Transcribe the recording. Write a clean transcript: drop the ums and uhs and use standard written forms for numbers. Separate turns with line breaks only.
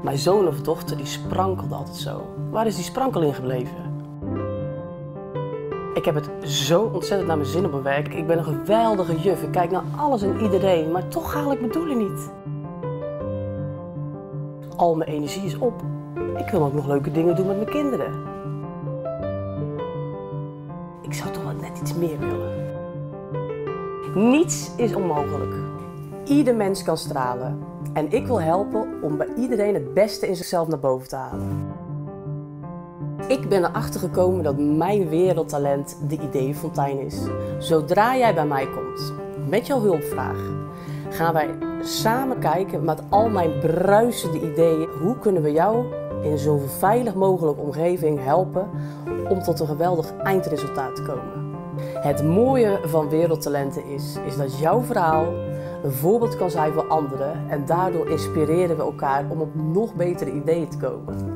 Mijn zoon of dochter die sprankelde altijd zo. Waar is die sprankeling gebleven? Ik heb het zo ontzettend naar mijn zin op mijn werk. Ik ben een geweldige juf. Ik kijk naar alles en iedereen, maar toch haal ik mijn doelen niet. Al mijn energie is op. Ik wil ook nog leuke dingen doen met mijn kinderen. Ik zou toch wel net iets meer willen. Niets is onmogelijk. Ieder mens kan stralen. En ik wil helpen om bij iedereen het beste in zichzelf naar boven te halen. Ik ben erachter gekomen dat mijn wereldtalent de ideeënfontein is. Zodra jij bij mij komt, met jouw hulpvraag, gaan wij samen kijken met al mijn bruisende ideeën. Hoe kunnen we jou in zo'n veilig mogelijke omgeving helpen om tot een geweldig eindresultaat te komen. Het mooie van wereldtalenten is dat jouw verhaal een voorbeeld kan zijn voor anderen en daardoor inspireren we elkaar om op nog betere ideeën te komen.